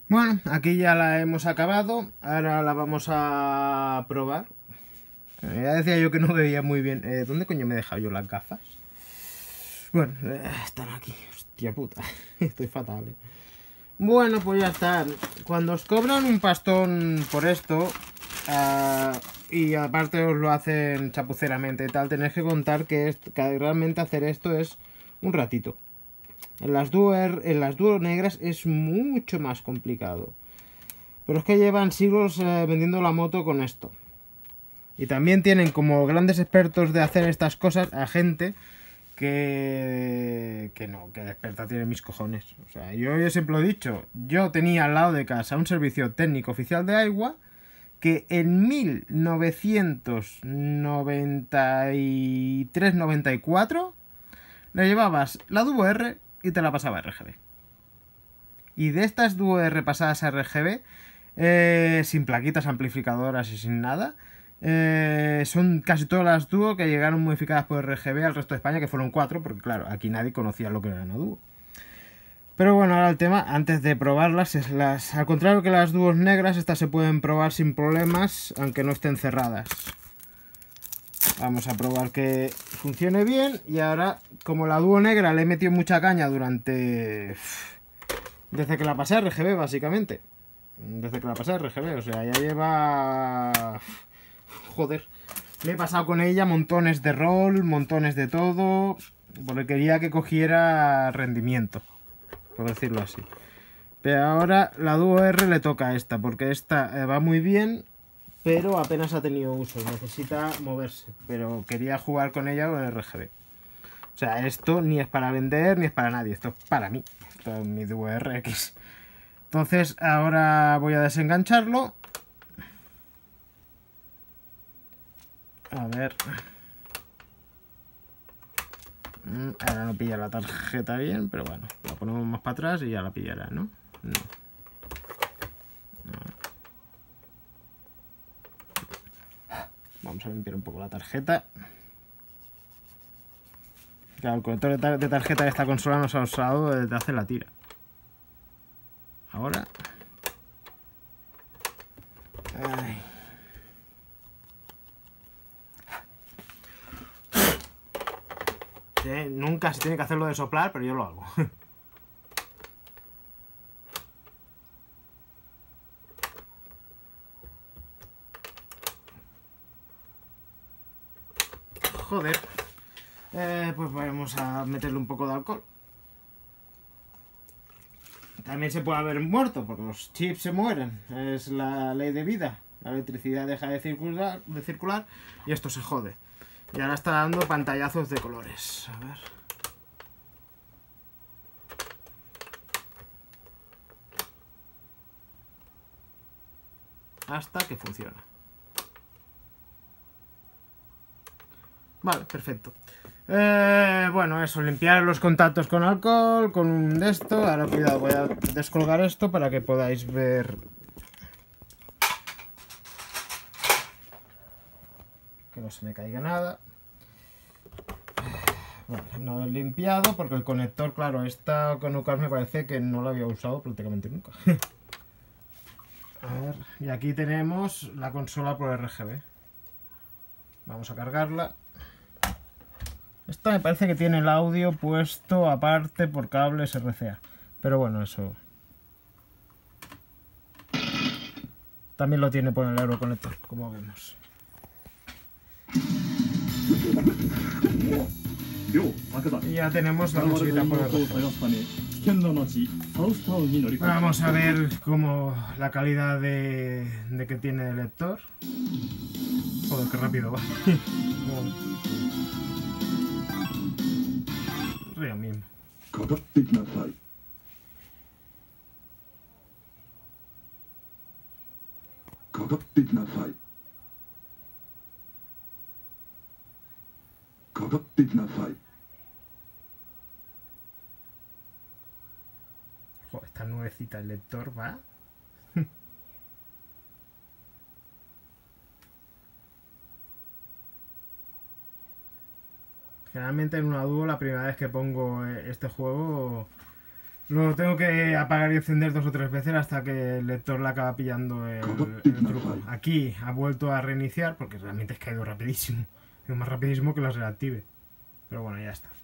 Bueno, aquí ya la hemos acabado. Ahora la vamos a probar. Ya decía yo que no veía muy bien. ¿Dónde coño me he dejado yo las gafas? Bueno, están aquí. Hostia puta. Estoy fatal. Bueno, pues ya está. Cuando os cobran un pastón por esto, y aparte os lo hacen chapuceramente y tal, tenéis que contar que realmente hacer esto es un ratito. En las dúo negras es mucho más complicado. Pero es que llevan siglos vendiendo la moto con esto. Y también tienen como grandes expertos de hacer estas cosas a gente que no, que de experta tiene mis cojones. O sea, yo siempre lo he dicho, yo tenía al lado de casa un servicio técnico oficial de agua que en 1993-94 le llevabas la Duo R y te la pasaba a RGB. Y de estas Duo R pasadas a RGB, sin plaquitas amplificadoras y sin nada, son casi todas las Duo que llegaron modificadas por RGB al resto de España, que fueron 4, porque claro, aquí nadie conocía lo que era una Duo. Pero bueno, ahora el tema, antes de probarlas, al contrario que las Duos negras, estas se pueden probar sin problemas, aunque no estén cerradas. Vamos a probar que funcione bien. Y ahora, como la Duo negra le he metido mucha caña desde que la pasé a RGB, básicamente. Desde que la pasé a RGB, o sea, ya lleva... Joder. Me he pasado con ella montones de roll, montones de todo, porque quería que cogiera rendimiento, por decirlo así. Pero ahora la Duo R le toca a esta, porque esta va muy bien, pero apenas ha tenido uso, necesita moverse. Pero quería jugar con ella con RGB. O sea, esto ni es para vender ni es para nadie, esto es para mí. Esto es mi Duo RX. Entonces ahora voy a desengancharlo. A ver. Ahora no pilla la tarjeta bien, pero bueno, la ponemos más para atrás y ya la pillará, ¿no? No. Vamos a limpiar un poco la tarjeta. Claro, el conector de tarjeta de esta consola no se ha usado desde hace la tira. Ahora. Ay. Sí, nunca se tiene que hacerlo de soplar, pero yo lo hago. Joder. Pues vamos a meterle un poco de alcohol. También se puede haber muerto, porque los chips se mueren. Es la ley de vida. La electricidad deja de circular y esto se jode. Y ahora está dando pantallazos de colores. A ver. Hasta que funciona. Vale, perfecto. Bueno, eso, limpiar los contactos con alcohol, con un de esto. Ahora cuidado, voy a descolgar esto para que podáis ver. Que no se me caiga nada. Vale, no he limpiado porque el conector, claro, esta con UCAR me parece que no lo había usado prácticamente nunca. A ver, y aquí tenemos la consola por RGB. Vamos a cargarla. Esta me parece que tiene el audio puesto aparte por cables RCA. Pero bueno, eso... También lo tiene por el Euroconector, como vemos. Y ya tenemos la consolita por RGB. Vamos a ver cómo la calidad de que tiene el lector. Joder, qué rápido va. Río mismo. Joder, esta nuevecita el lector va. Generalmente en una Duo la primera vez que pongo este juego Lo tengo que apagar y encender 2 o 3 veces hasta que el lector le acaba pillando el truco. Aquí ha vuelto a reiniciar porque realmente es que ha ido rapidísimo. Es más rapidísimo que lo reactive. Pero bueno, ya está.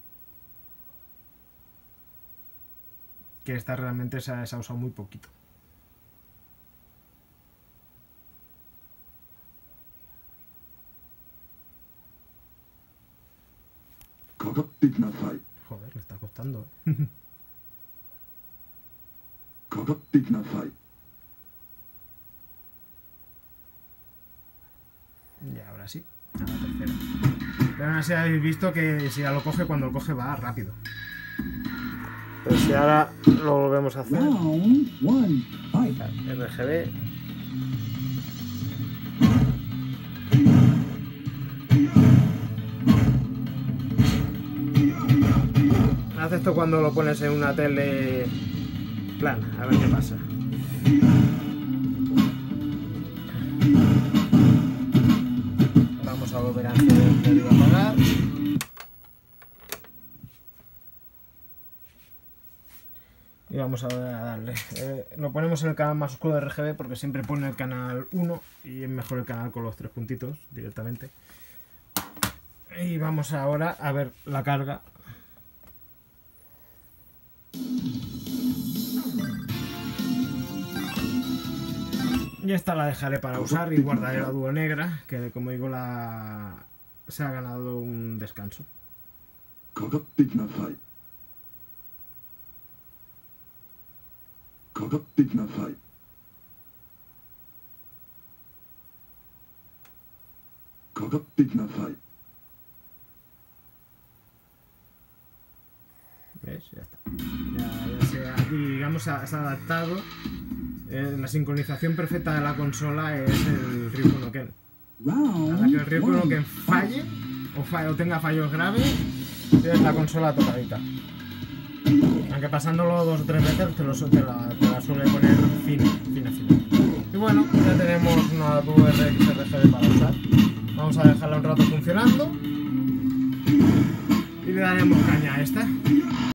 Que esta realmente se ha usado muy poquito. Joder, le está costando. Y ahora sí, a la tercera. Pero aún así habéis visto que si ya lo coge, cuando lo coge va rápido. Pero si ahora lo volvemos a hacer. RGB. Haz esto cuando lo pones en una tele plana, a ver qué pasa. Vamos a volver a encender y apagar. Y vamos a darle. Lo ponemos en el canal más oscuro de RGB porque siempre pone el canal 1 y es mejor el canal con los 3 puntitos directamente. Y vamos ahora a ver la carga. Y esta la dejaré para usar y guardaré la dúo negra, que como digo se ha ganado un descanso. ¿Ves? Ya está. Digamos, se ha adaptado. La sincronización perfecta de la consola es el Ryu no Ken. Para que el Ryu no Ken falle o tenga fallos graves, tienes la consola tocadita. Aunque pasándolo 2 o 3 veces te la suele poner fina. Y bueno, ya tenemos una DuoRX RGB para usar. Vamos a dejarla un rato funcionando y le daremos caña a esta.